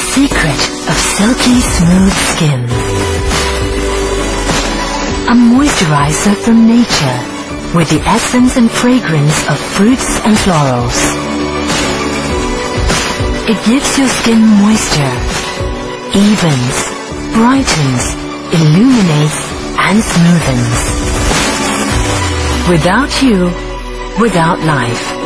secret of silky smooth skin. A moisturizer from nature with the essence and fragrance of fruits and florals. It gives your skin moisture, evens, brightens, illuminates and smoothens. Without you, without life.